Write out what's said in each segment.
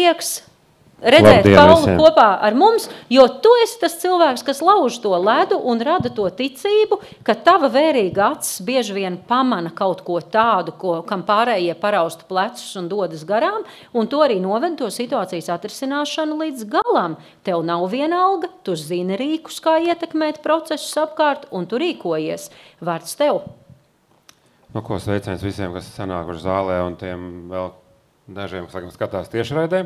prieks redzēt Paulu kopā ar mums, jo tu esi tas cilvēks, kas lauž to ledu un rada to ticību, ka tava vērīga acis bieži vien pamana kaut ko tādu, kam pārējie paraustu plecus un dodas garām, un to arī noved to situācijas atrisināšanu līdz galam. Tev nav vienalga, tu zini rīkus, kā ietekmēt procesus apkārt, un tu rīkojies. Vārds tev. Nu, ko sveiciens visiem, kas sanākuši zālē, un tiem vēl dažiem, kas skatās tiešraidē.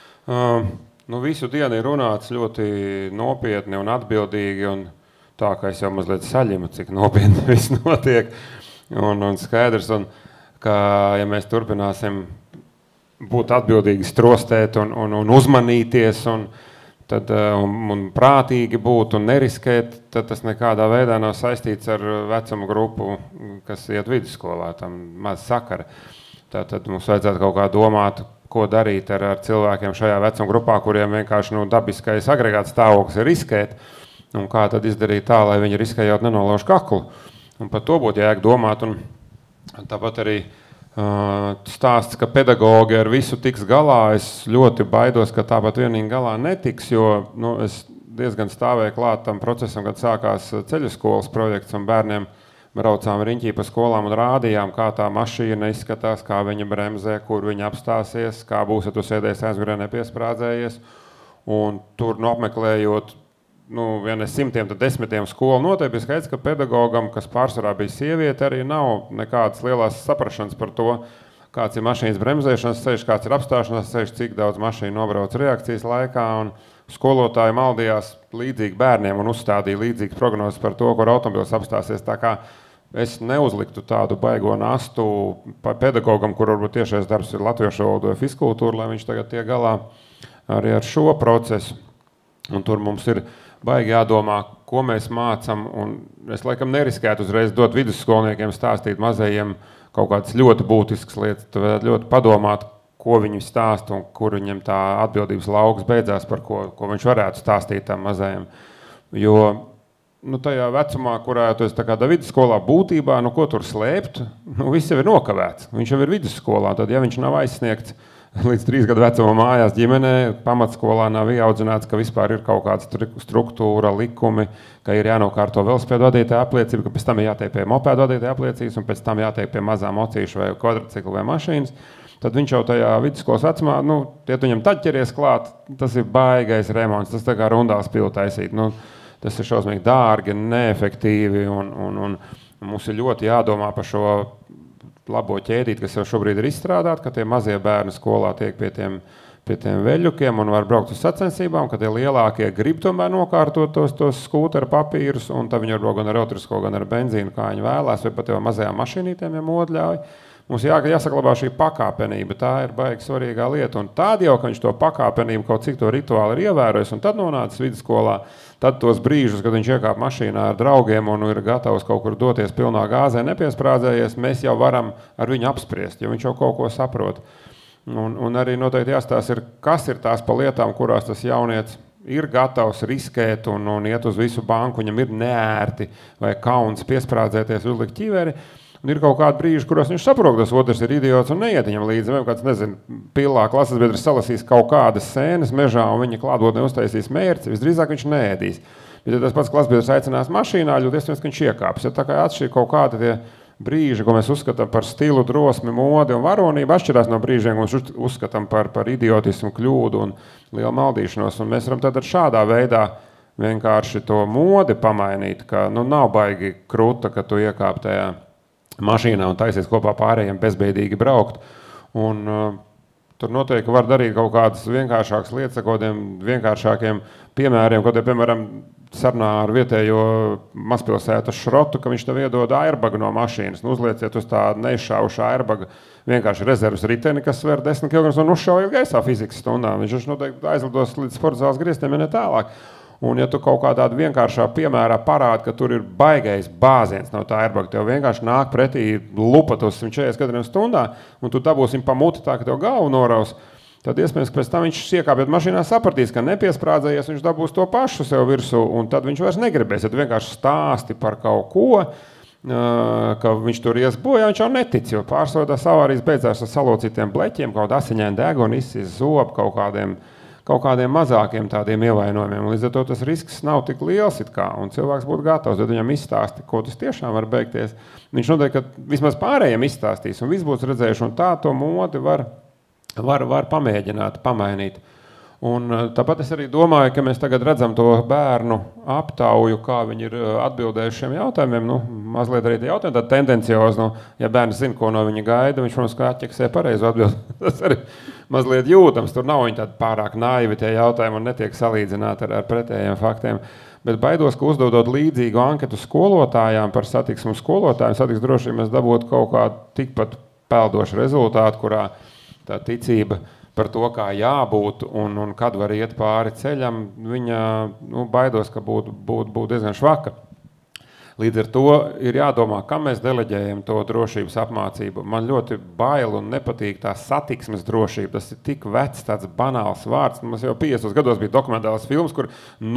Visu dienu ir runāts ļoti nopietni un atbildīgi, un tā, ka es jau mazliet saļimu, cik nopietni viss notiek, un skaidrs, un ka, ja mēs turpināsim būt atbildīgi, strostēt un uzmanīties, un prātīgi būt un neriskēt, tad tas nekādā veidā nav saistīts ar vecumu grupu, kas iet vidusskolā, tam maz sakara. Tātad mums vajadzētu kaut kā domāt, ko darīt ar cilvēkiem šajā vecuma grupā, kuriem vienkārši dabiskais agregāts stāvoklis ir riskēt, un kā tad izdarīt tā, lai viņi riskējot nenolauž kaklu. Un par to būtu jēga domāt, un tāpat arī stāsts, ka pedagogi ar visu tiks galā, es ļoti baidos, ka tāpat vienīgi galā netiks, jo es diezgan stāvēju klāt tam procesam, kad sākās ceļu skolas projekts un bērniem braucām riņķī pa skolām un rādījām, kā tā mašīna izskatās, kā viņa bremzē, kur viņa apstāsies, kā būs, ja tu sēdēsi aizgurē nepiesprādzējies. Un tur apmeklējot, ja ne simtiem, tad desmitiem skolu, noteikti bija skaidrs, ka pedagogam, kas pārsvarā bija sieviete, arī nav nekādas lielās saprašanas par to, kāds ir mašīnas bremzēšanas ceļš, kāds ir apstāšanās ceļš, cik daudz mašīnu nobrauc reakcijas laikā. Un skolotāji maldījās līdzīgi bērniem un uzstādīja līdzīgas prognozes par to, kur automobils apstāsies. Tā kā es neuzliktu tādu baigo nastu pedagogam, kur varbūt tiešais darbs ir latviešu valoda vai fiskultūra, lai viņš tagad tiek galā arī ar šo procesu. Un tur mums ir baigi jādomā, ko mēs mācam, un es laikam neriskētu uzreiz dot vidusskolniekiem stāstīt mazajiem kaut kādas ļoti būtiskas lietas. Tu varētu ļoti padomāt, ko viņi stāsta un kur viņam tā atbildības lauks beidzās, par ko viņš varētu stāstīt tam mazajiem. Jo tajā vecumā, kurā tu esi tā kā vidusskolā būtībā, ko tur slēpt, viss jau ir nokavēts. Viņš jau ir vidusskolā, tad ja viņš nav aizsniegts līdz 3 gadu vecumā mājās ģimenē, pamatskolā nav ieaudzināts, ka vispār ir kaut kāda struktūra, likumi, ka ir jānokārto velosipēdu vadītāja apliecība, ka pēc tam ir jātiek pie mopēdu vadītāja apliecības un pēc tam jātiek pie mazām mocīšu vai kvadrciklu vai mašīnas. Tad viņš jau tajā vidusskolas vecumā, ja tu viņam tad ķeries klāt, tas ir baigais remonts, tas tā kā rundāls pilu taisīt. Tas ir šausmīgi dārgi, neefektīvi, un mums ir ļoti jādomā par šo labo ķēdīti, kas jau šobrīd ir izstrādāta, ka tie mazie bērni skolā tiek pie tiem veļukiem un var braukt uz sacensībām, ka tie lielākie grib tomēr nokārtot tos skūteru papīrus, un tad viņi var braukt gan ar elektrisko, gan ar benzīnu, kā viņi vēlās, vai pat jau mazajām mašīnītēm, ja modļauj. Mums jāsaglabā šī pakāpenība, tā ir baigi svarīgā lieta, un tad jau, ka viņš to pakāpenību kaut cik to rituāli ir ievērojis, un tad nonācis vidusskolā, tad tos brīžus, kad viņš iekāp mašīnā ar draugiem un ir gatavs kaut kur doties pilnā gāzē, nepiesprādzējies, mēs jau varam ar viņu apspriest, jo viņš jau kaut ko saprot. Un arī noteikti jāstāsta, kas ir tās pa lietām, kurās tas jaunietis ir gatavs riskēt un iet uz visu banku, viņam ir neērti vai kauns piesprādzēties, uzlikt ķiveri. Un ir kaut kādi brīži, kuros viņš saprot, ka tas otrs ir idiots un neiet viņam līdzi. Vai kāds, pilā klases biedrs salasīs kaut kādas sēnes mežā un viņa klātbūtnē uztaisīs mērci, visdrīzāk viņš neēdīs. Bet ja tas pats klases biedrs aicinās mašīnā, ļoti iespējams, ka viņš iekāps. Ja tā kā atšķir kaut kādi tie brīži, ko mēs uzskatām par stilu, drosmi, modi un varonību, atšķirās no brīžiem, ko mēs uzskatām par idiotismu, kļūdu un lielu maldīšanos. Un mēs varam tad šādā veidā vienkārši to modi pamainīt, ka nav baigi kruta, ka tu iekāp tajā mašīnā un taisies kopā pārējiem bezbeidīgi braukt. Un tur noteikti var darīt kaut kādas vienkāršākas lietas, ar kādiem vienkāršākiem piemēriem, kaut piemēram, sarunā ar vietējo mazpilsētas šrotu, ka viņš tev iedod airbagu no mašīnas. Uzlieciet uz tā neizšaušu airbagu vienkārši rezervas riteni, kas sver 10 kg un uzšaujiet gaisā fizikas stundā. Viņš noteikti aizlidos līdz sportzāles griestiem, ja ne tālāk. Un ja tu kaut kā tādu vienkāršā piemērā parādi, ka tur ir baigais bāziens no tā airbaga, tev vienkārši nāk pretī lupat uz 140 km stundā, un tu dabūsi viņu pa muti tā, ka tev galvu noraus, tad iespējams, ka pēc tam viņš iekāpjot mašīnā sapratīs, ka nepiesprādzējies, viņš dabūs to pašu sev virsū, un tad viņš vairs negribēs. Ja tu vienkārši stāsti par kaut ko, ka viņš tur ies bojā, viņš jau netic, jo pārsvarā avārijas beidzās ar salocītiem bleķiem, kaut asiņaini deguni, izsīs zobu kaut kādiem mazākiem tādiem ievainojumiem. Līdz ar to tas risks nav tik liels it kā, un cilvēks būtu gatavs, tad viņam izstāsti, ko tas tiešām var beigties. Viņš noteikti, ka vismaz pārējiem izstāstīs, un viss būs redzējuši, un tā to modi var pamēģināt, pamainīt. Un tāpat es arī domāju, ka mēs tagad redzam to bērnu aptauju, kā viņi ir atbildējuši šiem jautājumiem. Mazliet arī tie jautājumi tādi tendenciozi. Ja bērns zina, ko no viņa gaida, viņš, protams, kā atķeksē pareizu atbildi. Tas arī mazliet jūtams. Tur nav viņi tādi pārāk naivi tie jautājumi un netiek salīdzināti ar pretējiem faktiem. Bet baidos, ka uzdodot līdzīgu anketu skolotājām par satiksmu skolotājiem, satiksmes drošību mēs dabūtu kaut kādu tikpat peldošu rezultātu, kurā tā ticība par to, kā jābūt un kad var iet pāri ceļam, viņa baidos, ka būtu diezgan švaka. Līdz ar to ir jādomā, kam mēs deleģējam to drošības apmācību. Man ļoti bail un nepatīk tā satiksmes drošība. Tas ir tik vecs, tāds banāls vārds. Mums jau 50 gados bija dokumentāls films, kur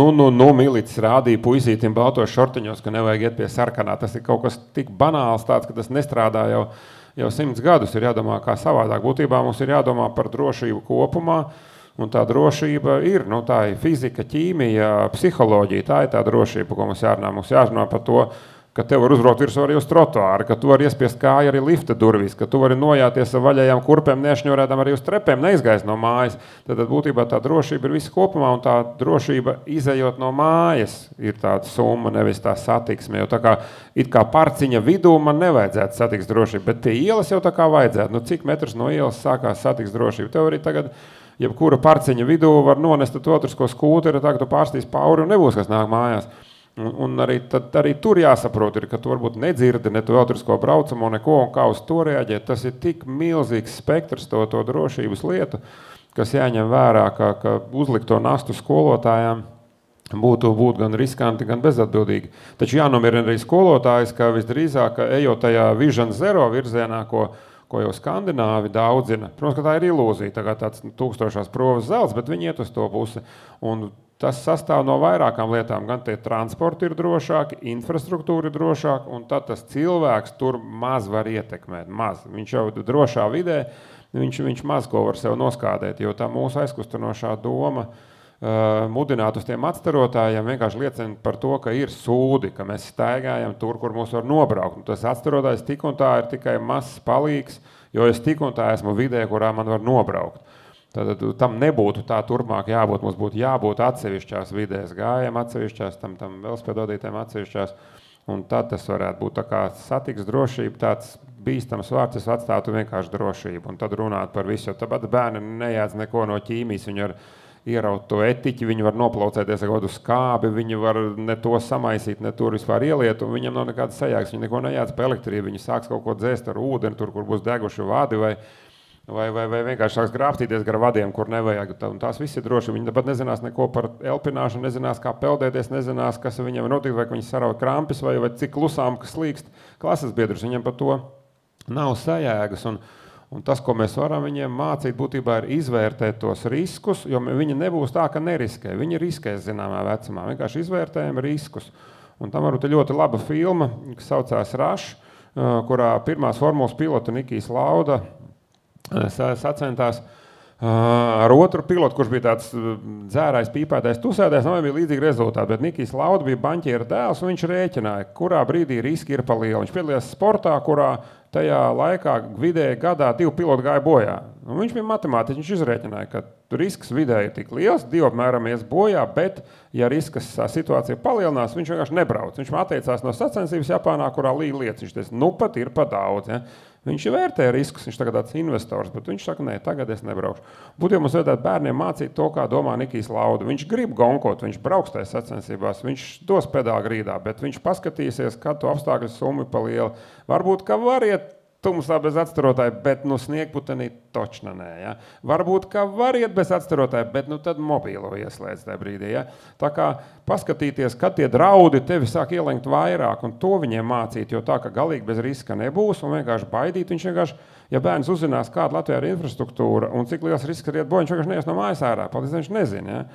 milicis rādīja puisītim baltos šortiņos, ka nevajag iet pie sarkanā. Tas ir kaut kas tik banāls tāds, ka tas nestrādā jau 100 gadus. Ir jādomā kā savādāk. Būtībā mums ir jādomā par drošību kopumā, un tā drošība ir, tā ir fizika, ķīmija, psiholoģija, tā ir tā drošība, ko mums jārunā. Mums jārunā par to, ka tev var uzbraukt virsū arī uz trotuāru, ka tu vari iespiest kāju arī lifta durvīs, ka tu vari nojāties ar vaļējām kurpēm, nešņurēdam arī uz trepēm, neizgaist no mājas. Tad būtībā tā drošība ir visa kopumā, un tā drošība izejot no mājas ir tāda summa, nevis tā satiksme. Jo tā kā it kā parciņa vidū man nevajadzētu satiksmes drošību, bet pie ielas jau tā kā vajadzētu. Cik metrus no ielas sākās satiksmes drošība? Tev arī tagad jebkura parciņa vidū var nonest otrisko skūteri, tā, ka tu pārstīs pauri un nebūs, kas nāk mājās. Un arī tur jāsaprot, ka tu varbūt nedzirdi ne to otrisko braucamo neko un kā uz to reaģēt. Tas ir tik milzīgs spektrs to drošības lietu, kas jāņem vērā, ka uzlikt to nastu skolotājām būtu gan riskanti, gan bezatbildīgi. Taču jānomierina arī skolotājs, ka visdrīzāk ejot tajā Vision Zero virzienā, ko jau skandināvi daudzina. Protams, ka tā ir ilūzija, tāds 1000 provas zelts, bet viņi iet uz to pusi. Un tas sastāv no vairākām lietām. Gan tie transporti ir drošāki, infrastruktūra ir drošāka, un tad tas cilvēks tur maz var ietekmēt. Maz. Viņš jau drošā vidē, viņš maz ko var sev noskādēt, jo tā mūsu aizkustinošā doma mudināt uz tiem atstarotājiem vienkārši liecina par to, ka ir sūdi, ka mēs staigājam tur, kur mūs var nobraukt. Un tas atstarotājs tik un tā ir tikai mazs palīgs, jo es tik un tā esmu vidē, kurā man var nobraukt. Tad tam nebūtu tā turpmāk jābūt. Mums būtu jābūt atsevišķās vidēs gājiem, atsevišķās, tam velosipēdodītēm atsevišķās. Un tad tas varētu būt tā kā satiksmes drošība, tāds bīstams vārds, es atstātu vienkārši drošību. Un tad runāt par visu, jo tāpat bērni nejādz neko no ķīmijas, viņi var ieraut to etiķi, viņi var noplaucēties ar kādu skābi, viņi var ne to samaisīt, ne tur vispār ieliet, un viņam nav nekādas sajēgas, viņi neko nejādz pa elektrību, viņi sāks kaut ko dzēst ar ūdeni, tur, kur būs deguši vadi, vai vienkārši sāks grābstīties gar vadiem, kur nevajag. Un tās viss ir droši. Viņi tāpat nezinās neko par elpināšanu, nezinās, kā peldēties, nezinās, kas viņiem notiek, vai viņi saraut krampis, vai cik klusām, kas slīkst klases biedrus. Viņiem par to nav sajēgas. Un tas, ko mēs varam viņiem mācīt, būtībā ir izvērtēt tos riskus, jo viņi nebūs tā, ka neriskē. Viņi riskēs zināmā vecumā. Vienkārši izvērtējam riskus. Un tam varbūt ir ļoti laba filma, kas saucās Rush, kurā pirmās formulas pilota Nikijs Lauda sacentās ar otru pilotu, kurš bija tāds dzērājs, pīpētais, tusēdājs, nav bija līdzīgi rezultāti, bet Nikijs Lauda bija baņķiera dēls, un viņš rēķināja, kurā brīdī riski ir pa lielu. Viņš piedalījās sportā, kurā tajā laikā vidēji gadā 2 piloti gāja bojā. Un viņš bija matemātiķis, viņš izrēķināja, ka risks vidēji ir tik liels, 2 apmēram ies bojā, bet, ja riskas situācija palielinās, viņš vienkārši nebrauc. Viņš atteicās no sacensības Japānā, kurā līja lietas. Viņš teica, pat ir pa daudz. Ja? Viņš vērtē riskus, viņš tagad tāds investors, bet viņš saka, nē, tagad es nebraukšu. Būtu jau mums vajadzētu bērniem mācīt to, kā domā Nikijs Lauda. Viņš grib gonkot, viņš brauks tajā sacensībās, viņš dos pedāli grīdā, bet viņš paskatīsies, kad to apstākļu summa pa lielu. Varbūt, ka var iet tumsā bez atstarotāja, bet sniegputenī točna nē. Ja? Varbūt, ka var iet bez atstarotāja, bet tad mobīlo ieslēdz tajā brīdī. Ja? Tā kā paskatīties, kad tie draudi tevi sāk ielenkt vairāk un to viņiem mācīt, jo tā, ka galīgi bez riska nebūs un vienkārši baidīt, viņš vienkārši, ja bērns uzzinās, kāda Latvijā ir infrastruktūra un cik liels risks ir iet bojā, viņš vienkārši neies no mājas ārā, paldies, viņš nezina. Ja?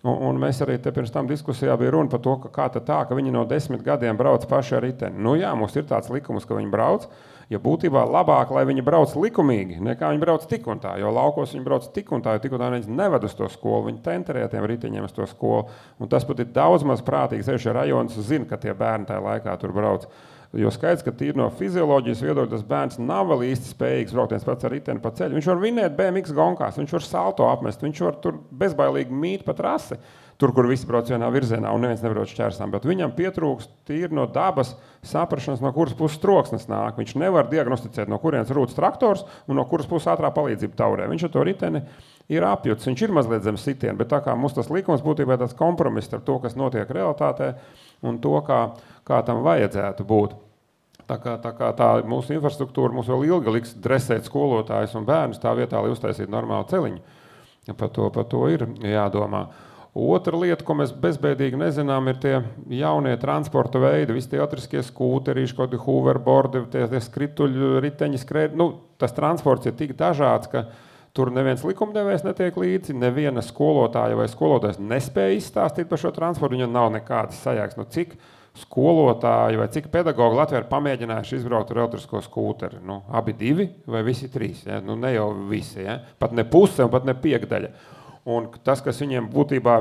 Un mēs arī te pirms tam diskusijā bija runa par to, ka viņi no 10 gadiem brauc paši ar riteni. Nu jā, mums ir tāds likums, ka viņi brauc, ja būtībā labāk, lai viņi brauc likumīgi, nekā viņi brauc tik un tā, jo laukos viņi brauc tik un tā viņi neved uz to skolu, viņi tenterē tiem riteņiem uz to skolu, un tas pat ir daudz maz prātīgi, sevišķi rajonis zina, ka tie bērni tajā laikā tur brauc. Jo skaidrs, ka tīri no fizioloģijas viedokļa tas bērns nav vēl īsti spējīgs braukt viens pats ar riteni pa ceļu. Viņš var vinēt BMX gonkās, viņš var salto apmest, viņš var tur bezbailīgi mīt pa trasi, tur, kur visi brauc vienā virzienā un neviens nebrauc šķērsām. Bet viņam pietrūkst tīri no dabas saprašanas, no kuras puses troksnis nāk. Viņš nevar diagnosticēt, no kurienes rūtas traktors un no kuras puses ātrā palīdzība taurē. Viņš ar to riteni ir apjuts, viņš ir mazliet zem sitiena, bet tā kā mums tas likums būtībā ir tāds kompromiss ar to, kas notiek realitātē un to, kā tam vajadzētu būt. Tā kā tā mūsu infrastruktūra mums vēl ilgi liks dresēt skolotājus un bērnus tā vietā, lai uztaisītu normālu celiņu. Par to ir jādomā. Otra lieta, ko mēs bezbēdīgi nezinām, ir tie jaunie transporta veidi, visi tie elektriskie skūterīši, kaut kādi hoverboardi, tie skrituļu, riteņi, tas transports ir tik dažāds, ka tur neviens likumdevējs netiek līdzi, neviena skolotāja vai skolotājs nespēja izstāstīt par šo transportu, viņam nav nekādas sajēgas, cik skolotāji vai cik pedagogi Latvijā ir pamēģinājuši izbraukt ar elektrisko skūteri. Abi divi vai visi trīs, ja? Ne jau visi, ja? Pat ne puse un pat ne piekdaļa. Un tas, kas viņiem būtībā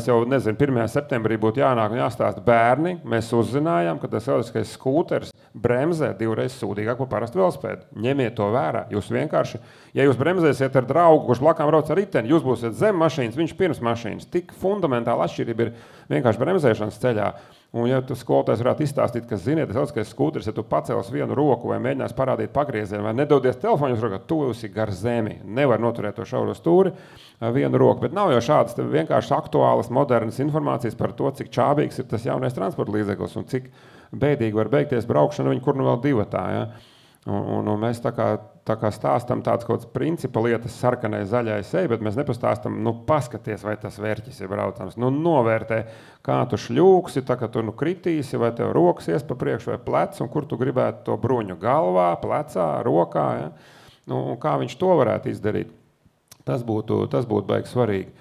1. septembrī būtu jānāk un jāstāsta bērni, mēs uzzinājām, ka tas elektriskais skūteris bremzē 2 reizes sūdīgāk par parastu velospēdu. Ņemiet to vērā. Jūs vienkārši, ja jūs bremzēsiet ar draugu, kurš blakām brauc ar riteni, jūs būsiet zem mašīnas, viņš pirms mašīnas. Tik fundamentāla atšķirība ir vienkārši bremzēšanas ceļā. Un ja tu skolotājs varētu izstāstīt, ka ziniet, tas elektriskais skūteris, ja tu pacels vienu roku vai mēģinās parādīt pagriezienu vai nedodies telefonu, jūs rokā, tu esi gar zemi, nevar noturēt to šauro stūri vienu roku, bet nav jau šādas vienkārši aktuālas, modernas informācijas par to, cik čābīgs ir tas jaunais transporta līdzeklis un cik bēdīgi var beigties braukšana viņa, kur nu vēl divatā, ja? Un mēs tā kā stāstam tāds kaut kāds principa lietas sarkanai zaļai sej, bet mēs nepastāstam, paskaties, vai tas vērķis ir braucams. Novērtē, kā tu šļūksi, tā kā tu kritīsi, vai tev rokas ies pa priekšu vai plec, un kur tu gribētu to bruņu galvā, plecā, rokā, ja? Un kā viņš to varētu izdarīt. Tas būtu baigi svarīgi.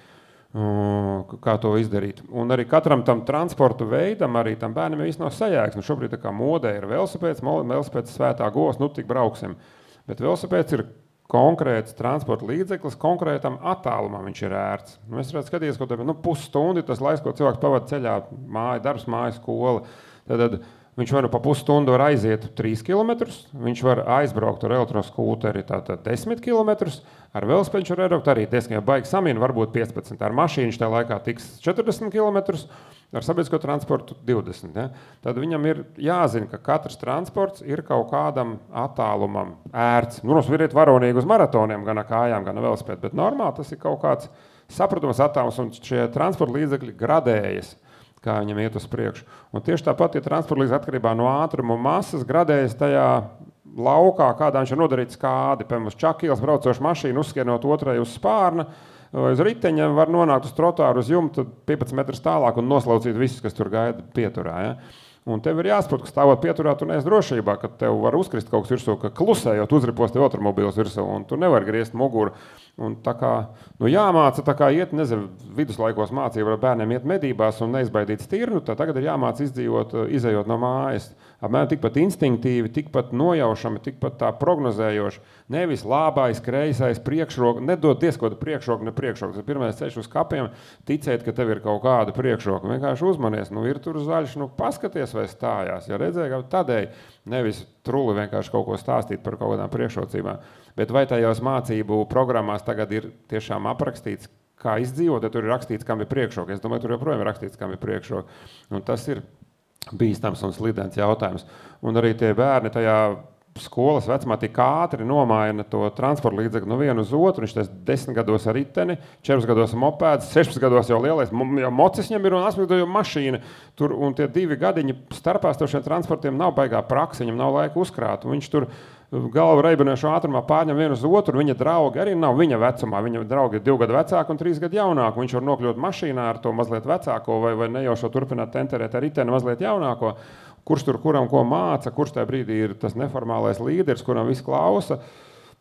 Kā to izdarīt. Un arī katram tam transportu veidam, arī tam bērnam ir viss nav sajēgs. Šobrīd tā kā modē ir velosipēds svētā gos, tik brauksim. Bet velosipēds ir konkrēts transporta līdzeklis, konkrētam attālumam viņš ir ērts. Mēs redzam, skaties, kaut kādā pusstundi tas laiks, ko cilvēks pavada ceļā, darbs, māja, skola. Tad viņš var pa pusstundu var aiziet 3 km, viņš var aizbraukt ar elektroskūteri 10 km, ar velosipēdu var aizbraukt arī diezgan baigi samien, varbūt 15, ar mašīnu tajā laikā tiks 40 km, ar sabiedrisko transportu 20. Ja? Tad viņam ir jāzina, ka katrs transports ir kaut kādam attālumam ērts. Mums ir varonīgi uz maratoniem, gan ar kājām, gan ar velosipēdu, bet normāli tas ir kaut kāds sapratums attālums, un šie transporta līdzekļi gradējas, kā viņam iet uz priekšu. Un tieši tāpat, ja transporta līdzekļi atkarībā no ātruma un masas gradējas tajā laukā, kādā viņš ir nodarīts skādi, piemēram, uz čakīles braucošu mašīnu, uzskienot otrai uz spārna, vai uz riteņa var nonākt uz trotuāru, uz jumtu 15 metrus tālāk un noslaucīt visus, kas tur gaida pieturā. Ja? Un tev ir jāsaprot, ka stāvot pieturā, tu neesi drošībā, ka tev var uzkrist kaut kas virsū, ka klusējot uzripos tev automobīls virsū, un tu nevar griezt muguru. Un tā kā, jāmāca, tā kā iet, viduslaikos mācīja, var bērniem iet medībās un neizbaidīt stirnu, tad tagad ir jāmāca izejot no mājas. Apmēram tikpat instinktīvi, tikpat nojaušami, tikpat tā prognozējoši. Nevis lābais, kreisais, priekšroka, nedod diezkodu priekšroku, ne priekšroku. Tas pirmais ceļš uz kapiem, ticēt, ka tev ir kaut kāda priekšroka. Vienkārši uzmanies, ir tur zaļš, paskaties vai stājās. Ja redzēja, tādēļ nevis truli vienkārši kaut ko stāstīt par kaut kādām priekšrocībām. Bet vai tajos mācību programmās tagad ir tiešām aprakstīts, kā izdzīvot, ja tur ir rakstīts, kam ir priekšroka? Es domāju, tur joprojām ir rakstīts, kam ir priekšroka. Un tas ir bīstams un slidens jautājums. Un arī tie bērni tajā skolas vecumā tik ātri nomaina to transporta līdzekli no vienu uz otru. Viņš tas 10 gados ar riteni, 4 gados ar mopēdu, 16 gados jau lielais jau mocis viņam ir un 8 gados jau mašīna. Tur, un tie 2 gadiņi starpās to šiem transportiem nav baigā praksa, viņam nav laika uzkrāt. Un viņš tur galvu reibinošu ātrumā pārņem vienu uz otru, viņa draugi arī nav viņa vecumā. Viņa draugi ir 2 gadu vecāki un 3 gadu jaunāki. Viņš var nokļūt mašīnā ar to mazliet vecāko vai nejaušo turpināt tenterēt ar riteni mazliet jaunāko. Kurš tur kuram ko māca, kurš tajā brīdī ir tas neformālais līderis, kuram viss klausa.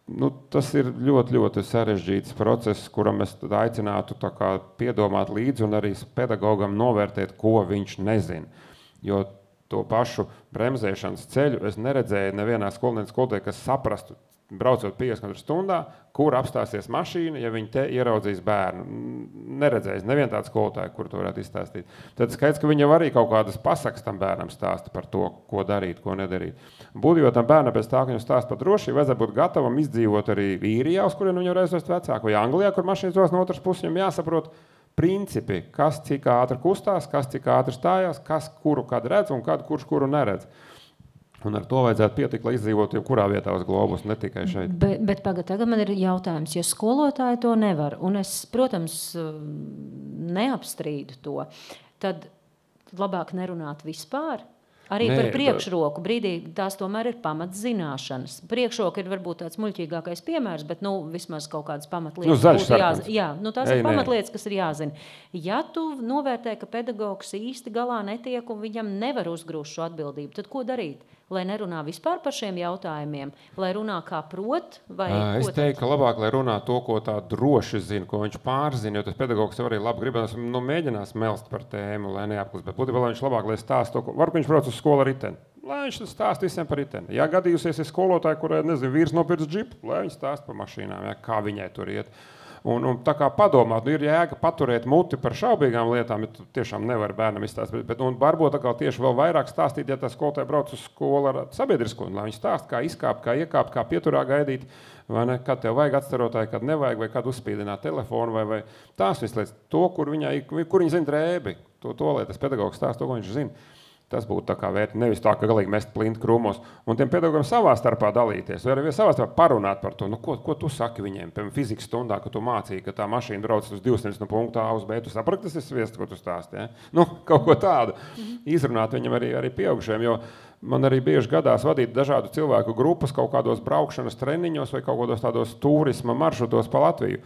Tas ir ļoti, ļoti sarežģīts process, kuram es aicinātu piedomāt līdzi un arī pedagogam novērtēt, ko viņš nezina. Jo to pašu bremzēšanas ceļu es neredzēju nevienā skolotājā, kas saprastu, braucot 50 km/h, kur apstāsies mašīna, ja viņi te ieraudzīs bērnu. Neredzējis nevienu tādu skolotāju, kur to varētu izstāstīt. Tad skaidrs, ka viņam arī kaut kādas pasakas tam bērnam stāsta par to, ko darīt, ko nedarīt. Būtībā tam bērnam pēc tā, ka viņam stāsta par drošību, vajadzētu būt gatavam izdzīvot arī īrijā, uz kurien viņu var aizvest vecāku, vai Anglijā, kur mašīnas dos no otras puses, viņam jāsaprot principi, kas cik ātri kustās, kas cik ātri stājās, kas kuru kad redz un kad kurš kuru neredz. Un ar to vajadzētu pietikt, lai izdzīvotu jebkurā vietā uz globus, ne tikai šeit. Bet tagad man ir jautājums, ja skolotāji to nevar, un es, protams, neapstrīdu to, tad labāk nerunāt vispār? Arī par priekšroku brīdī tās tomēr ir pamatzināšanas. Priekšroka ir varbūt tāds muļķīgākais piemērs, bet vismaz kaut kādas pamatlietas būtu jāzina. Jā, tās ir pamatlietas, kas ir jāzina. Ja tu novērtē, ka pedagogs īsti galā netiek un viņam nevar uzgrūst šo atbildību, tad ko darīt? Lai nerunā vispār par šiem jautājumiem, lai runā kā prot? Es teiktu, ka labāk, lai runā to, ko tā droši zina, ko viņš pārzina, jo tas pedagogs jau arī labi gribēs, mēģinās melst par tēmu, lai neapklust, bet būtībā, lai viņš labāk, lai stāst to, varbūt viņš brauc uz skolu ar riteni, lai viņš stāst visiem par riteni. Ja gadījusies ir skolotāji, kurai, vīrs nopirks džipu, lai viņš stāst par mašīnām, kā viņai tur iet. Un tā kā padomāt, ir jēga paturēt muti par šaubīgām lietām, ja tu tiešām nevar bērnam izstāstīt, bet varbūt tieši vēl vairāk stāstīt, ja tā skolotāja brauc uz skolu ar sabiedrisko, lai viņi stāst, kā izkāpt, kā iekāpt, kā pieturā gaidīt, vai ne, kad tev vajag atstarotāju, kad nevajag, vai kad uzspīdināt telefonu, vai tās vislietas, to, kur viņa zina drēbi, to, lai tas pedagogs stāst to, ko viņš zina. Tas būtu tā kā vērtīgi, nevis tā, ka galīgi mest plinti krūmos. Un tiem pedagogiem savā starpā dalīties, vai arī savā starpā parunāt par to, ko tu saki viņiem, piemēram, fizikas stundā, ka tu mācīji, ka tā mašīna brauc uz 200 no punkta A uz B, tu saprati, tas ir sviests, ko tu stāsti, ja? Kaut ko tādu. Izrunāt viņam arī pieaugušiem, jo man arī bieži gadās vadīt dažādu cilvēku grupas kaut kādos braukšanas treniņos vai kaut kādos tādos turisma maršrutos pa Latviju.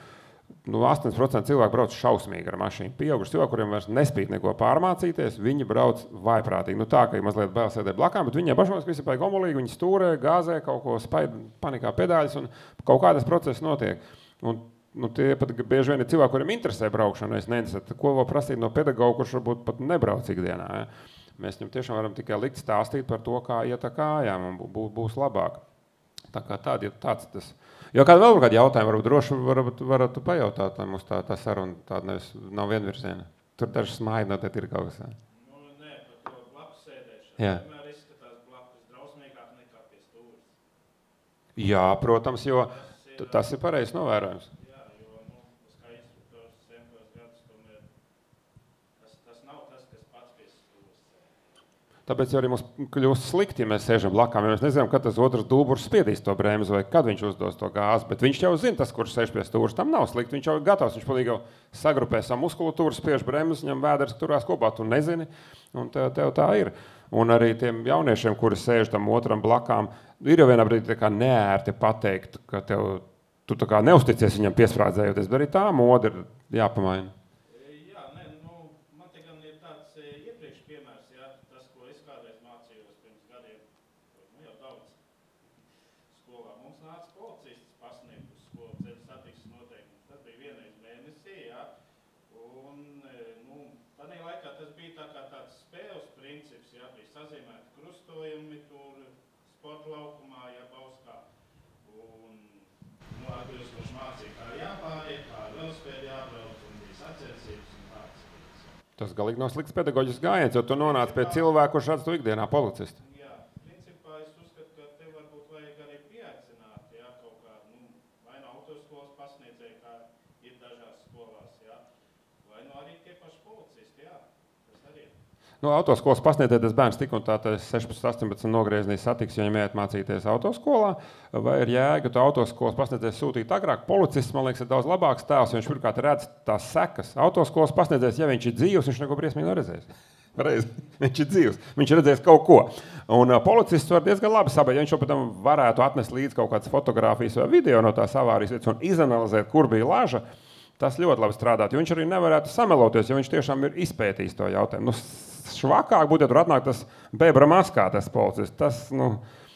80% cilvēku brauc šausmīgi ar mašīnu. Pieauguši cilvēki, kuriem vairs nespīt neko pārmācīties, viņi brauc vaiprātīgi. Tā, ka ir mazliet bail sēdēt blakām, bet viņiem pašmās, ka visi paigi omulīgi, viņi stūrē, gāzē, kaut ko spaid, panikā pedāļus un kaut kādas procesas notiek. Un, tie pat bieži vien ir cilvēki, kuriem interesē braukšana, es neinteresētu, ko vēl prasīt no pedagoga, kurš varbūt pat nebrauc ikdienā. Ja? Mēs viņam tiešām varam tikai likt stāstīt par to, kā iet ar kājām un būs labāk. Tā kā tāds tas. Jo vēl kādi jautājumi, varbūt droši varat pajautāt, lai mums tā saruna tāda nav vienvirziena. Tur daži smāji notiek ir kaut kas. Nē, par to blakus sēdēšanu. Vienmēr izskatās blakus drausmīgāk nekā pie stūres. Jā, protams, jo tas ir pareizs novērojums. Jā, jo, kā instruktors sentos gadus, tomēr tas nav tas, kas pats pie stūres. Tāpēc arī mums kļūst slikti, ja mēs sēžam blakām, jo mēs nezinām, kad tas otrs dulburs spiedīs to bremzi vai kad viņš uzdos to gāzi, bet viņš jau zina tas, kurš sēž pie stūras, tam nav slikti, viņš jau ir gatavs, viņš palīgi jau sagrupē savu muskulatūru, spiež bremzi, viņam vēders turās kopā, tu nezini, un tev tā ir. Un arī tiem jauniešiem, kuri sēž tam otram blakām, ir jau vienā brīdī tā kā neērti pateikt, ka tu tā kā neusticies viņam piesprādzējoties, bet arī tā moda ir jāpamaina. Laukumā, ja Bauskā, un atbilstoši mācīja, kā jāpāriet, kā velospēdi jābrauc, un bija sacensības un tāds. Tas galīgi nav slikts pedagoģisks gājiens, jo tu nonāc pie cilvēku, kurš redz tu ikdienā policistu. Jā, principā es uzskatu, ka te varbūt vajag arī pieaicināt, jā, kaut kā, vai no autoskolas pasniedzēja, kā ir dažās skolās, jā, vai no arī tie paši policisti, jā, tas arī ir. Autoskolas pasniedzētais bērns tik un tā 16-18 nogrieznīs satiks, ja viņam iet mācīties autoskolā, vai ir jēga, tu autoskolas pasniedzējs sūtīt agrāk. Policists, man liekas, ir daudz labāks tēls, jo viņš pirmkārt redz tās sekas. Autoskolas pasniedzējs, ja viņš ir dzīvs, viņš neko briesmīgi neredzēs. Viņš ir dzīvs, viņš redzēs kaut ko. Un policists var diezgan labi sabaidīt, ja viņš jau pēc tam varētu atnest līdz kaut kādas fotogrāfijas vai video no tās avārijas vietas un izanalizēt, kur bija laža. Tas ļoti labi strādāt, jo viņš arī nevarētu sameloties, jo viņš tiešām ir izpētījis to jautājumu. Švakāk būtu, ja tur atnāk tas bebra maskā, tas policists. Tas,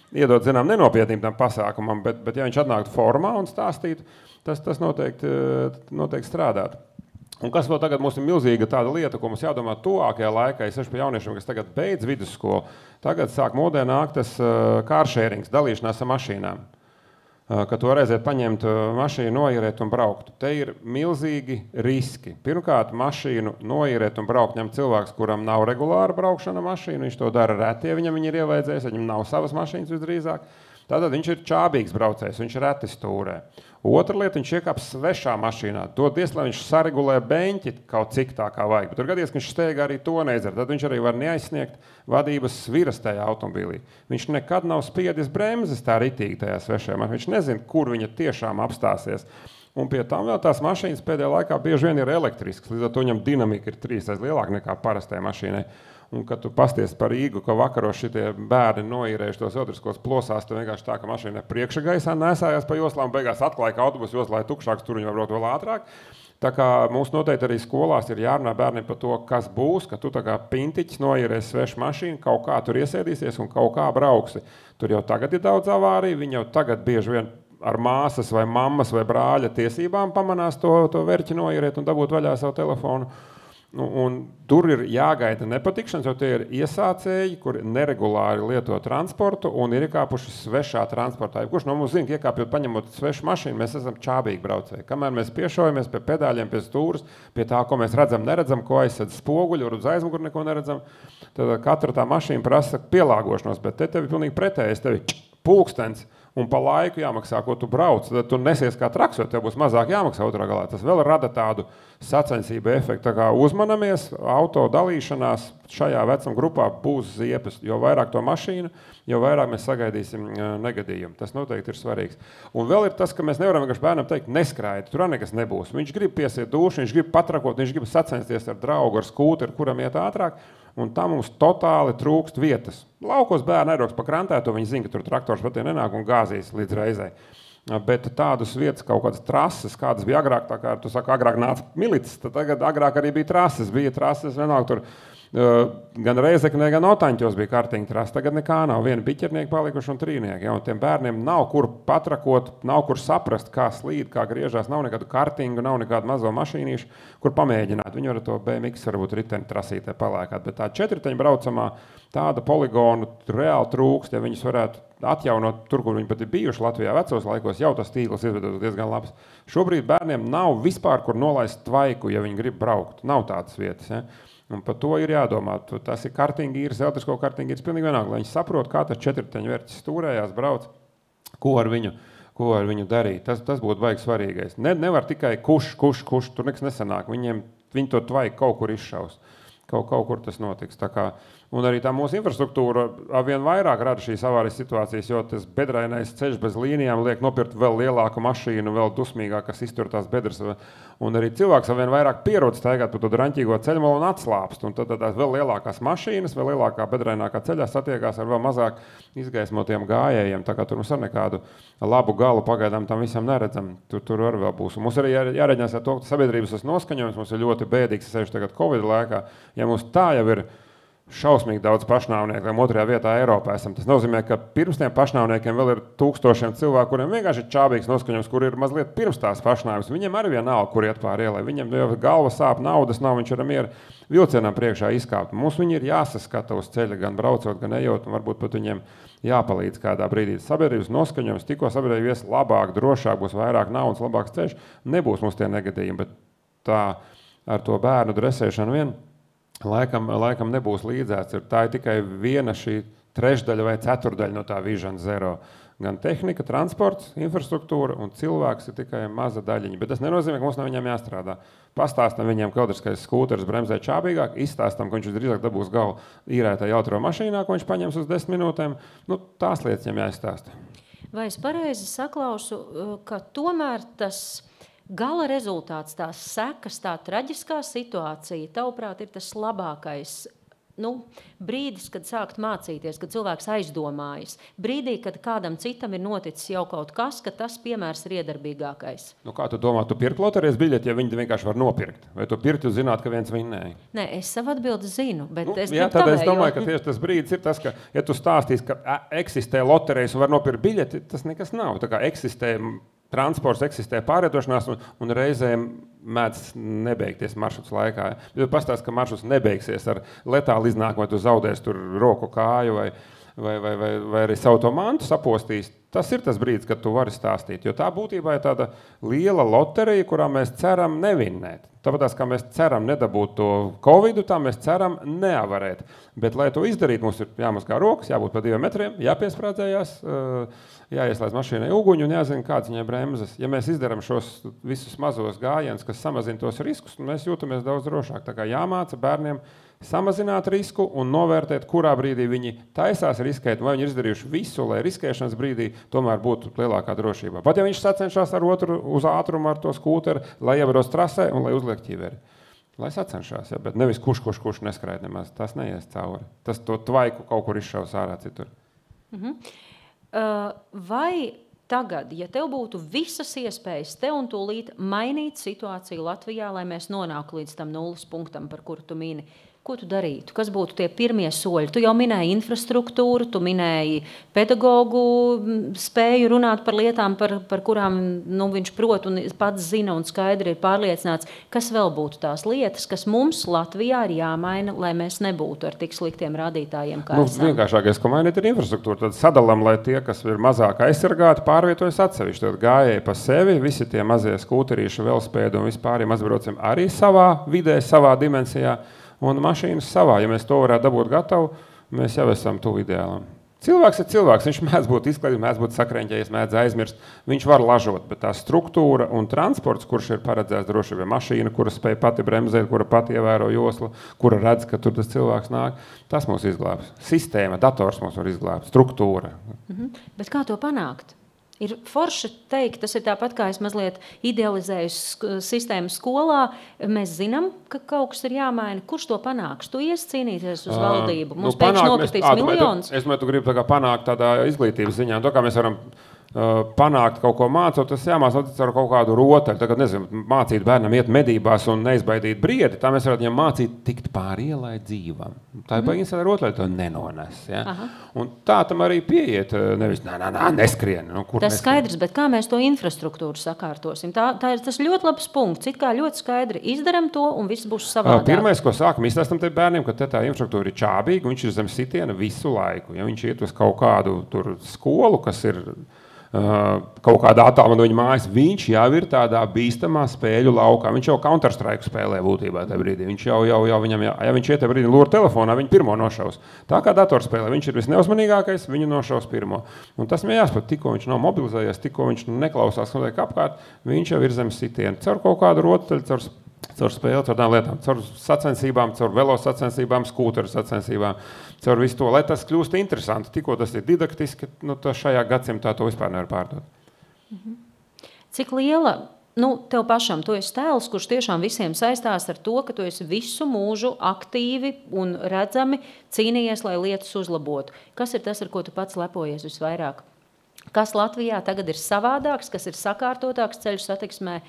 iedot, zinām, nenopietnību tam pasākumam, bet ja viņš atnāktu formā un stāstītu, tas noteikti strādātu. Un kas vēl tagad mums ir milzīga tāda lieta, ko mums jādomā tuvākajā laikā, es pie jauniešiem, kas tagad beidz vidusskolu, tagad sāk modē nākt tas kāršērings, dalīšanās ar mašīnām. Ka tu varēsiet paņemt mašīnu, noierēt un braukt. Te ir milzīgi riski. Pirmkārt, mašīnu noierēt un braukt ņem cilvēks, kuram nav regulāra braukšana mašīnu, viņš to dara reti, ja viņam ir ievajadzējis, viņam nav savas mašīnas visdrīzāk. Tātad viņš ir čābīgs braucējs, viņš reti stūrē. Otra lieta, viņš iekāp svešā mašīnā. Dodies, lai viņš saregulē beņķi kaut cik tā kā vajag. Bet tur gadies, ka viņš steigā arī to neizdara. Tad viņš arī var neaizsniegt vadības sviras tajā automobīlī. Viņš nekad nav spiedis bremzes tā ritīgi tajā svešajā mašīnā. Viņš nezina, kur viņa tiešām apstāsies. Un pie tam vēl tās mašīnas pēdējā laikā bieži vien ir elektriskas. Līdz ar to viņam dinamika ir 3 reizes lielāka nekā parastajai mašīnai. Un, kad tu pasties par Rīgu, ka vakaros šitie bērni noīrējuši tos elektriskos plosās, tad vienkārši tā, ka mašīna priekša gaisā nesājās pa joslām, beigās atklāja, ka autobusu joslā ir tukšāks, tur viņi var braukt vēl ātrāk. Tā kā mums noteikti arī skolās ir jārunā bērniem par to, kas būs, ka tu tā kā pintiķis noīrēs svešu mašīnu, kaut kā tur iesēdīsies un kaut kā brauksi. Tur jau tagad ir daudz avāriju, viņi jau tagad bieži vien ar māsas vai mammas vai brāļa tiesībām pamanās to verķi noīrēt un dabūt vaļā savu telefonu. Un tur ir jāgaida nepatikšanas, jo tie ir iesācēji, kuri neregulāri lieto transportu un ir iekāpuši svešā transportā. Kurš no mums zina, ka iekāpjot paņemot svešu mašīnu, mēs esam čābīgi braucēji. Kamēr mēs piešaujamies pie pedāļiem, pie stūras, pie tā, ko mēs redzam, neredzam, ko aizsedz spoguļu, uz aizmuguru neko neredzam, tad katra tā mašīna prasa pielāgošanos, bet te tevi pilnīgi pretējais, tevi pulkstens. Un pa laiku jāmaksā, ko tu brauc, tad tu nesies kā traks, jo tev būs mazāk jāmaksā otrā galā. Tas vēl rada tādu sacensību efektu. Tā kā uzmanamies, auto dalīšanās šajā vecuma grupā būs ziepes. Jo vairāk to mašīnu, jo vairāk mēs sagaidīsim negadījumu. Tas noteikti ir svarīgs. Un vēl ir tas, ka mēs nevaram vienkārši bērnam teikt, neskraidi, tur nekas nebūs. Viņš grib piesiet dušu, viņš grib patrakot, viņš grib sacensties ar draugu, ar skūteru, kuram iet ātrāk. Un tam mums totāli trūkst vietas. Laukos bērni aizbrauks pa krantētu, viņi zina, ka tur traktors patiem nenāk un gāzīs līdz reizei. Bet tādas vietas, kaut kādas trases, kādas bija agrāk, tā kā tu saka, agrāk nāca milicis, tad tagad agrāk arī bija trases, vienalga tur gan Reizeknē, gan Otaņķos bija kārtiņa trasa, tagad nekā nav, vieni biķernieki palikuši un trīnieki, ja, un tiem bērniem nav kur patrakot, nav kur saprast, kā slīd, kā griežās, nav nekādu kārtingu, nav nekādu mazo mašīnīšu, kur pamēģināt. Viņi var to BMX varbūt riteni trasītē palēkāt, bet tā 4-teņa braucamā tāda poligonu reāli trūkst, ja viņus varētu atjaunot tur, kur viņi pat ir bijuši Latvijā vecos laikos, jau tas tīkls izveidot diezgan labs. Šobrīd bērniem nav vispār, kur nolaist tvaiku, ja viņi grib braukt. Nav tādas vietas, ja. Un par to ir jādomā. Tas ir kartingīrs, elektrisko kartingīrs, pilnīgi vienalga, lai viņi saprot, kā tas 4-teņu vērķis stūrējās, brauc, ko ar viņu darīt. Tas būtu baigi svarīgais. Nevar tikai kuš, tur nekas nesanāk. Viņi to tvaiku kaut kur izšaus. Kaut kur tas notiks. Tā kā, un arī tā mūsu infrastruktūra vien vairāk rada šīs avārijas situācijas, jo tas bedrainais ceļš bez līnijām liek nopirkt vēl lielāku mašīnu, vēl dusmīgāk, kas iztur tās bedras. Un arī cilvēks vien vairāk pierod staigāt pa to draņķīgo ceļmalu un atslāpst. Un tad tās vēl lielākās mašīnas, vēl lielākā bedrainākā ceļā satiekās ar vēl mazāk izgaismotiem gājējiem. Tā kā tur mums ar nekādu labu galu pagaidām tam visam neredzam. Tur arī vēl būs. Un mums arī jāreģinās ar to, ka sabiedrības tas noskaņojums mums ir ļoti bēdīgs, sevišķi tagad Covid laikā. Ja mums tā jau ir šausmīgi daudz pašnāvnieku, otrajā vietā Eiropā esam. Tas nozīmē, ka pirms tiem pašnāvniekiem vēl ir tūkstošiem cilvēku, kuriem vienkārši ir čābīgs noskaņojums, kur ir mazliet pirms tās pašnāvības. Viņiem arī vienalga, kur iet pāri ielai. Viņam jau galva sāp, naudas nav, viņš ir miera vilcienam priekšā izkāpt. Mums viņi ir jāsaskata uz ceļa, gan braucot, gan ejot, un varbūt pat viņiem jāpalīdz kādā brīdī. Sabiedrības noskaņojums, tikko sabiedrība ies labāk, drošāk, būs vairāk naudas, labāks ceļš, nebūs mums tie negadījumi, bet tā ar to bērnu dresēšanu vien laikam nebūs līdzēts. Tā ir tikai viena šī trešdaļa vai ceturdaļa no tā Vision Zero. Gan tehnika, transports, infrastruktūra un cilvēks ir tikai maza daļiņa. Bet tas nenozīmē, ka mums no viņiem jāstrādā. Pastāstam viņiem, ka elektriskais skūteris bremzē čābīgāk, izstāstam, ka viņš drīzāk dabūs galvu īrētā jautro mašīnā, ko viņš paņems uz 10 minūtēm. Tās lietas viņam jāizstāsta. Vai es pareizi saklausu, ka tomēr tas gala rezultāts, tās sekas, tā traģiskā situācija, tavuprāt, ir tas labākais brīdis, kad sākt mācīties, kad cilvēks aizdomājas. Brīdī, kad kādam citam ir noticis jau kaut kas, ka tas piemērs ir iedarbīgākais. Kā tu domā, tu pirkt loterijas biļeti, ja viņi vienkārši var nopirkt? Vai tu pirkt, jūs zināt, ka viens vinnēja? Nē, es savu atbildi zinu, bet es es domāju, ka tieši tas brīdis ir tas, ka, ja tu stāstīsi, ka eksistē loterijas un var nopirkt biļeti, tas nekas nav. Tā kā eksistē transports, eksistē pārvietošanās un reizēm mēdz nebeigties maršruts laikā. Ja tu pastāsti, ka maršruts nebeigsies ar letālu iznākumu, vai tu zaudēsi tur roku, kāju vai arī savu to mantu sapostīs, tas ir tas brīdis, kad tu vari stāstīt. Jo tā būtībā ir tāda liela loterija, kurā mēs ceram nevinnēt. Tāpēc, kā mēs ceram nedabūt to Covidu, tā mēs ceram neavarēt. Bet, lai to izdarītu, mums ir jāmazgā rokas, jābūt pa 2 metriem, jāpiesprādzējās, jāieslēdz mašīnai uguņu un jāzina, kāds viņai bremzes. Ja mēs izdaram šos visus mazos gājienus, kas samazina tos riskus, mēs jūtamies daudz drošāk. Tā kā jāmāca bērniem samazināt risku un novērtēt, kurā brīdī viņi taisās riskēt, vai viņi ir izdarījuši visu, lai riskēšanas brīdī tomēr būtu lielākā drošība. Pat ja viņš sacenšās ar otru uz ātrumu ar to skūteri, lai ievaros trasē un lai uzliek ķiveri. Lai sacenšās, bet nevis kurš neskrēja nemaz. Tas neies cauri. Tas to tvaiku kaut kur izšaus ārā citur. Vai tagad, ja tev būtu visas iespējas te un tūlīt mainīt situāciju Latvijā, lai mēs nonāku līdz tam 0 punktam, par kuru tu mini, ko tu darītu? Kas būtu tie pirmie soļi? Tu jau minēji infrastruktūru, tu minēji pedagogu spēju runāt par lietām, par kurām viņš prot un pats zina un skaidri ir pārliecināts. Kas vēl būtu tās lietas, kas mums Latvijā ir jāmaina, lai mēs nebūtu ar tik sliktiem rādītājiem, kā esam? Vienkāršākais, ko mainīt, ir infrastruktūra. Tad sadalam, lai tie, kas ir mazāk aizsargāti, pārvietojas atsevišķi. Tad gājēji pa sevi, visi tie mazie skūterīši, velosipēdi un vispāriem mazbraucam arī savā vidē, savā dimensijā. Un mašīnas savā. Ja mēs to varētu dabūt gatavu, mēs jau esam tuvu ideālam. Cilvēks ir cilvēks, viņš mēdz būt izklaidīgs, mēdz būt sakreņķējies, mēdz aizmirst. Viņš var lažot, bet tā struktūra un transports, kurš ir paredzēts droši vien mašīna, kura spēj pati bremzēt, kura pati ievēro joslu, kura redz, ka tur tas cilvēks nāk, tas mūs izglābs. Sistēma, dators mūs var izglābt, struktūra. Bet kā to panākt? Ir forši teikt, tas ir tāpat, kā es mazliet idealizēju sistēmu skolā. Mēs zinām, ka kaut kas ir jāmaina. Kurš to panāks? Tu ies cīnīties uz valdību. Mums pēkšņi nokritīs miljonus. Es domāju, tu gribi panākt tādā izglītības ziņā. To, kā mēs varam panākt kaut ko mācot, tas jāmācot ar kaut kādu rotaļu. Tagad, nezinu, mācīt bērnam iet medībās un neizbaidīt briedi, tā mēs varētu viņam mācīt tikt pāri ielai dzīvam. Tā ir baigins ar rotaļu, to nenones. Ja? Un tā tam arī pieiet, nevis neskrien. Tas skaidrs, bet kā mēs to infrastruktūru sakārtosim? Tā ir tas ļoti labs punkts. It kā ļoti skaidri izdaram to un viss būs savādāk. Pirmais, ko sākam izstāstam te bērniem, ka tā infrastruktūra ir čābīga, viņš ir zem sitiena visu laiku. Ja viņš iet uz kaut kādu tur skolu, kas ir kaut kādā attālumā no viņa mājas, viņš jau ir tādā bīstamā spēļu laukā. Viņš jau Counter-Strike spēlē būtībā tajā brīdī. Viņš jau viņam, ja viņš iet tajā brīdī lūr telefonā, viņu pirmo nošaus. Tā kā datorspēlē, viņš ir visneuzmanīgākais, viņu nošaus pirmo. Un tas man jāsaprot, tikko viņš nav mobilizējies, tikko viņš neklausās notiek apkārt, viņš jau ir zem sitiena. Caur kaut kādu rotaļu, caur spēli, caur tādām lietām, caur sacensībām, caur velosacensībām, skūteru sacensībām, caur visu to, lai tas kļūst interesanti. Tikko tas ir didaktiski, šajā gadsimtā to vispār nevar pārdot. Cik liela, tev pašam, tu esi tēls, kurš tiešām visiem saistās ar to, ka tu esi visu mūžu aktīvi un redzami cīnījies, lai lietas uzlabotu. Kas ir tas, ar ko tu pats lepojies visvairāk? Kas Latvijā tagad ir savādāks, kas ir sakārtotāks ceļu satiksmē?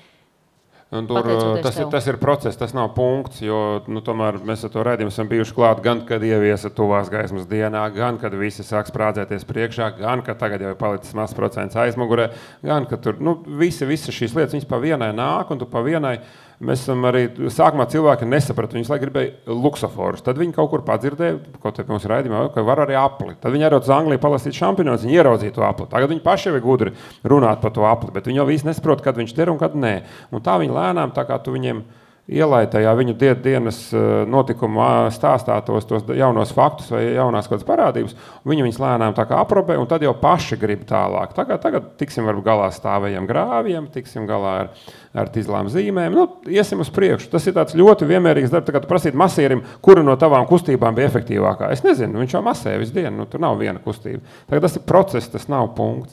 Tas ir process, tas nav punkts, jo tomēr mēs ar to raidījumu esam bijuši klāt gan, kad ieviesa tuvās gaismas dienā, gan, kad visi sāk sprādzēties priekšā, gan, kad tagad jau ir palicis mazs procents aizmugurē, gan, kad tur, visi šīs lietas, viņas pa vienai nāk, un tu pa vienai. Mēs esam arī sākumā cilvēki nesaprata, viņas lai gribēja luksoforus. Tad viņi kaut kur padzirdēja, kaut te pie mums raidījumā, ka var arī apli. Tad viņi ierauc uz Angliju palasīt šampionus, viņi ieraudzīja to apli. Tagad viņi paši jau ir gudri runāt par to apli, bet viņi jau visi nesaprot, kad viņš der un kad nē. Un tā viņi lēnām, tā kā tu viņiem ielai tajā viņu dienas notikumu stāstā tos jaunos faktus vai jaunās kādas parādības, viņi viņus lēnām tā kā aprobē, un tad jau paši grib tālāk. Tagad tiksim varbūt galā stāvējiem grāviem, tiksim galā ar tīzlām zīmēm, iesim uz priekšu. Tas ir tāds ļoti vienmērīgs darbs, tā kā tu prasīt masierim, kura no tavām kustībām bija efektīvākā. Es nezinu, viņš jau masē visu dienu, tur nav viena kustība. Tagad tas ir process, tas nav punkts.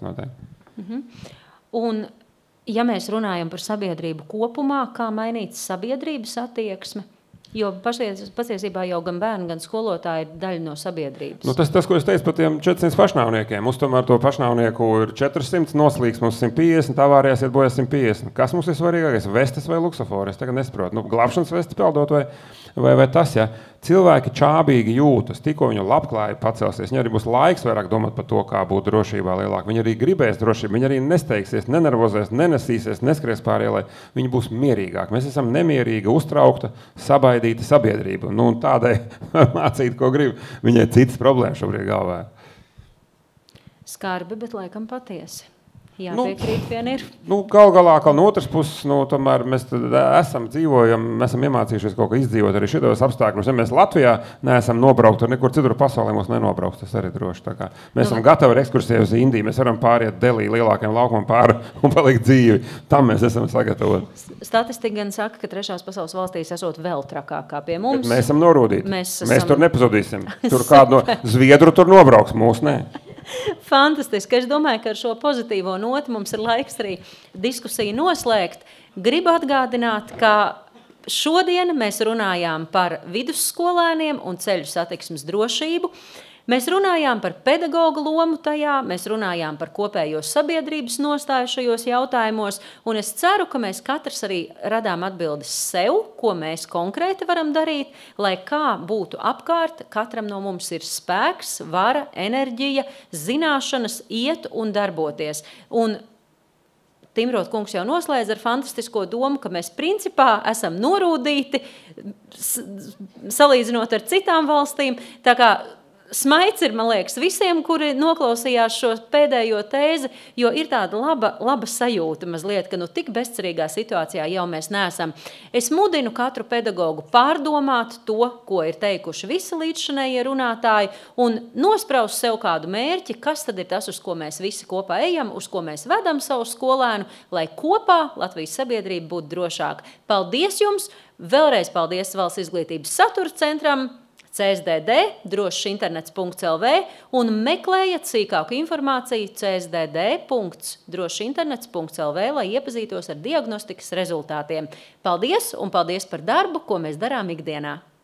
Un ja mēs runājam par sabiedrību kopumā, kā mainīt sabiedrības attieksmi, Jo patiesībā jau gan bērni, gan skolotāji ir daļa no sabiedrības. Nu, tas, ko es teicu par tiem 400 pašnāvniekiem. Mums tomēr to pašnāvnieku ir 400, noslīgs mums 150, avārijās iet bojā 150. Kas mums ir svarīgākais? Vestes vai luksofori? Es tagad nesaprotu. Glābšanas vesti peldot vai tas, ja? Cilvēki čābīgi jūtas, tikko viņu labklājība pacelsies. Viņi arī būs laiks vairāk domāt par to, kā būt drošībā lielāk. Viņi arī gribēs drošību, viņi arī nesteigsies, nenervozēs, nenesīsies, neskries pār ielai. Viņi būs mierīgāki. Mēs esam nemierīga, uztraukta, sabaidīta sabiedrība. Nu, un tādai mācīt, ko grib. Viņai citas problēmas šobrīd galvā. Skarbi, bet laikam patiesi. Jā, piekrīt vien ir. Gal galā, no otras puses, tomēr mēs dzīvojam, mēs esam iemācījušies kaut ko izdzīvot arī šitos apstākļus. Ja mēs Latvijā neesam nobraukt, ar nekur citur pasaulē mūs nenobraukt, tas arī droši. Tā kā mēs esam gatavi ar ekskursiju uz Indiju, mēs varam pāriet Delī lielākiem laukumam pāri un palikt dzīvi. Tam mēs esam sagatavoti. Statistika gan saka, ka trešās pasaules valstīs esot vēl trakāk kā pie mums. Bet mēs esam norūdīti. Mēs tur nepazudīsim. Tur kādu no Zviedru tur nobrauks, mūs nē. Fantastiski. Es domāju, ka ar šo pozitīvo noti mums ir laiks arī diskusiju noslēgt. Gribu atgādināt, ka šodien mēs runājām par vidusskolēniem un ceļu satiksmes drošību. Mēs runājām par pedagogu lomu tajā, mēs runājām par kopējo sabiedrības nostāju šajos jautājumos, un es ceru, ka mēs katrs arī radām atbildes sev, ko mēs konkrēti varam darīt, lai kā būtu apkārt, katram no mums ir spēks, vara, enerģija, zināšanas, iet un darboties. Un Timrot kungs jau noslēdz ar fantastisko domu, ka mēs principā esam norūdīti, salīdzinot ar citām valstīm, tā kā smaids ir, man liekas, visiem, kuri noklausījās šo pēdējo tēzi, jo ir tāda laba sajūta mazliet, ka tik bezcerīgā situācijā jau mēs neesam. Es mudinu katru pedagogu pārdomāt to, ko ir teikuši visi līdzšanējie runātāji, un nospraust sev kādu mērķi, kas tad ir tas, uz ko mēs visi kopā ejam, uz ko mēs vedam savu skolēnu, lai kopā Latvijas sabiedrība būtu drošāka. Paldies jums! Vēlreiz paldies Valsts izglītības satura centram, CSDD, drošinternets.lv un meklējiet sīkāku informāciju csdd.drošinternets.lv, lai iepazītos ar diagnostikas rezultātiem. Paldies un paldies par darbu, ko mēs darām ikdienā!